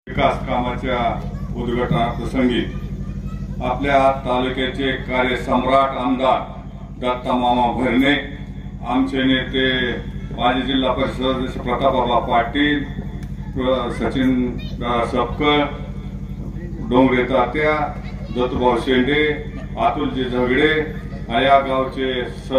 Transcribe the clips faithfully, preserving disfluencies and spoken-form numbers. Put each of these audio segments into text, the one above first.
विकास कामाच्या उद्घाटनाप्रसंगी आपल्या तालुक्याचे कार्यसम्राट आमदार दत्ता मामा भरणे, आमचे नेते माजी जिल्हा परिषद सदस्य प्रतापबाबा पाटील, सचिन सपकर, डोंगरे तात्या, दत्तूभाऊ शेंडे, अतुलजी झगडे, या गावचे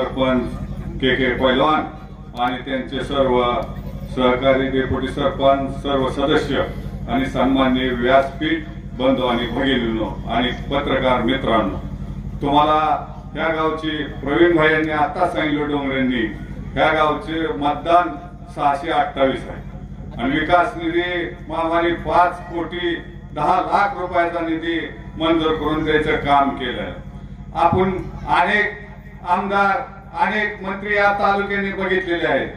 सरपंच के के पैलवान आणि त्यांचे सर्व सहकारी, डेप्युटी सरपंच, सर्व सदस्य आणि सन्माननीय व्यासपीठ बंधू आणि भगिनींनो आणि पत्रकार मित्रांनो, तुम्हाला ह्या गावची प्रवीण भाई यांनी आता सांगितलं, डोंगरेंनी ह्या गावचे मतदान सहाशे अठ्ठावीस आहे आणि विकास निधी मामाने पाच कोटी दहा लाख रुपयाचा निधी मंजूर करून द्यायचं काम केलं. आपण अनेक आमदार, अनेक मंत्री या तालुक्याने बघितलेले आहेत.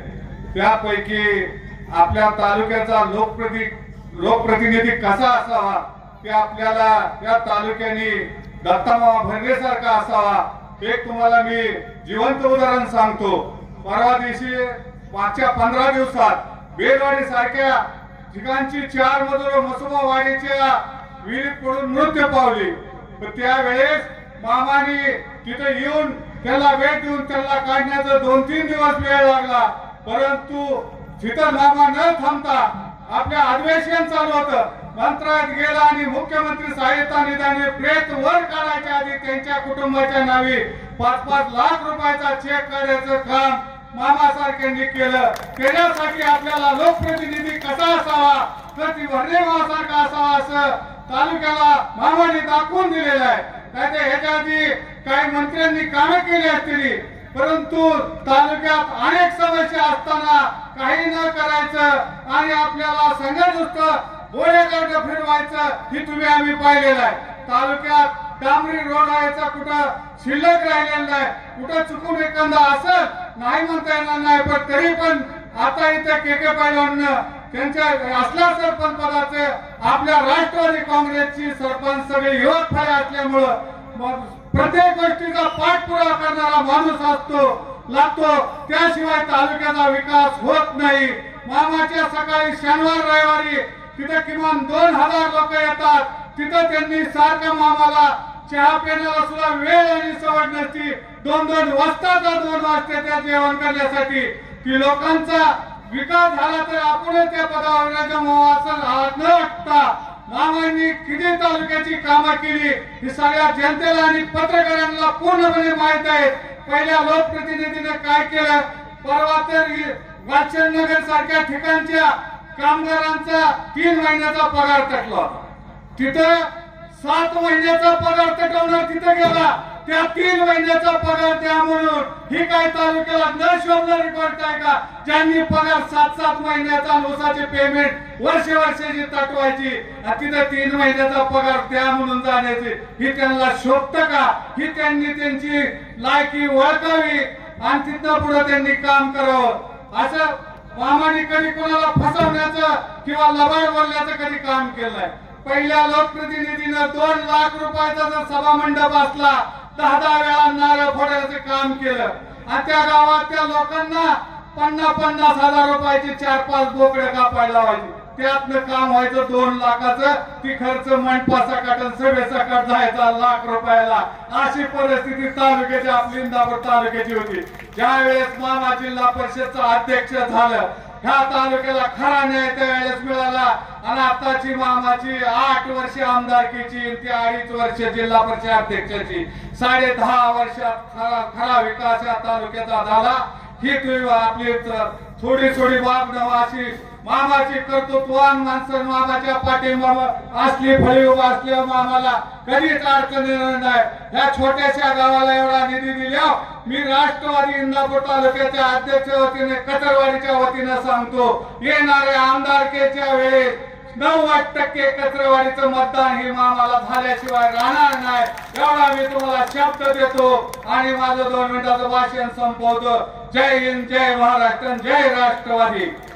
त्यापैकी आपल्या तालुक्याचा लोकप्रति लोकप्रतिनिधी कसा असावा ते आपल्याला या तालुक्याने दत्तामामा भरणे सारखा असावा. एक तुम्हाला मी जिवंत उदाहरण सांगतो. परवा दिवशी मागच्या पंधरा दिवसात बेलवाडी सारख्या ठिकाणची चार मजूर मसुमावाडीच्या विहिरीत पडून मृत्यू पावली. त्यावेळेस मामाने तिथे येऊन त्याला भेट देऊन त्याला काढण्याचा दोन तीन दिवस वेळ लागला, परंतु तिथं मामा न थांबता आपल्या अधिवेशन चालू होतं, मंत्रालयात गेला आणि मुख्यमंत्री सहायता निधीने प्रेत वर काढायच्या आधी त्यांच्या कुटुंबाच्या नावे पाच पाच लाख रुपयाचा चेक काढायचं काम मामा सारख्यांनी केलं. त्याच्यासाठी आपल्याला लोकप्रतिनिधी कसा असावा तर ती भरणे मामासारखा असावा असं तालुक्याला मामाने दाखवून दिलेलं आहे. काय ते ह्याच्या आधी काही मंत्र्यांनी कामे केली असतील, परंतु तालुक्यात अनेक समस्या असताना काही न करायचं आणि आपल्याला संघ नुसतं बोळेकरड फिरवायचं ही तुम्ही आम्ही पाहिलेलं आहे. तालुक्यात डांबरी रोड व्हायचा कुठं शिल्लक राहिलेला नाही, कुठं चुकून एखादा असं नाही म्हणता येणार नाही, पण तरी पण आता इथं के के पैलवाननं त्यांच्या असल्या सरपंच पदाचं आपल्या राष्ट्रवादी काँग्रेसची सरपंच सगळे युवक फाय असल्यामुळं प्रत्येक गोष्टीचा पाठपुरावा करणारा माणूस असतो लागतो, त्याशिवाय तालुक्याचा विकास होत नाही. मामाच्या सकाळी शनिवार रविवारी तिथे किमान दोन हजार लोक येतात. तिथं त्यांनी सारखं मामाला चहा पिण्याला सुद्धा वेळ आणि सवड नसती. दोन दोन वाजताचा दोन वाजता त्या जेवण करण्यासाठी की लोकांचा विकास झाला तर आपण त्या पदावर न वाटता मामांनी किती तालुक्याची कामं केली ही सगळ्या जनतेला आणि पत्रकारांना पूर्णपणे माहित आहे. पहिल्या लोकप्रतिनिधीने काय केलं, परवा तर वाचननगर सारख्या ठिकाणच्या कामगारांचा तीन महिन्याचा पगार तटला होता. तिथं सात महिन्याचा पगार तटवणार तिथं गेला, त्या तीन महिन्याचा पगार द्या म्हणून ही काय तालुक्याला न शोभणारी गोष्ट आहे का? ज्यांनी पगार सात सात महिन्याचा नुसाचे पेमेंट वर्ष वर्षाची तटवायची, तिथं तीन महिन्याचा पगार द्या म्हणून जाण्याची ही त्यांना शोभतं का? ही त्यांनी त्यांची लायकी ओळखावी आणि तिथं पुढे त्यांनी काम करावं. असं मामाने कधी कोणाला फसवण्याचं किंवा लबाड बोलण्याचं कधी काम केलंय. पहिल्या लोकप्रतिनिधीनं दोन लाख रुपयाचा जर सभा मंडप असला दहा दहा वेळा नारळ फोडायचं काम केलं आणि त्या गावात त्या लोकांना पन्नास पन्नास हजार रुपयाचे चार पाच बोकडे कापायला लावायचे. त्यातनं काम व्हायचं दोन लाखाचं, ती खर्च मंडपाचा सभेचा कट जायचा लाख रुपयाला. अशी परिस्थिती तालुक्याची आपली इंदापूर तालुक्याची होती. ज्या वेळेस मामा जिल्हा परिषदचा अध्यक्ष झालं, ह्या तालुक्याला खरा न्याय त्यावेळेस मिळाला आणि आताची मामाची आठ वर्ष आमदारकीची, ती अडीच वर्ष जिल्हा परिषद अध्यक्षाची, साडे दहा वर्षात खरा खरा विकास या तालुक्याचा झाला. ही तुम्ही आपली थोडी थोडी बाब नवाशी मामाची कर्तृत्वान माणसं मामाच्या पाठीमागे असली फळी उभा असल्यावर मामाला कधीच अडचण येणार नाही. ह्या छोट्याशा गावाला एवढा निधी दिल्या मी राष्ट्रवादी इंदापूर तालुक्याच्या अध्यक्ष वतीने कचरवाडीच्या वतीने सांगतो, येणाऱ्या आमदारकीच्या वेळेस नव्वद टक्के कचरवाडीचं मतदान हे मामाला झाल्याशिवाय राहणार नाही, एवढा मी तुम्हाला शब्द देतो आणि माझं दोन मिनिटाचं भाषण संपवतो. जय हिंद, जय महाराष्ट्र, जय राष्ट्रवादी.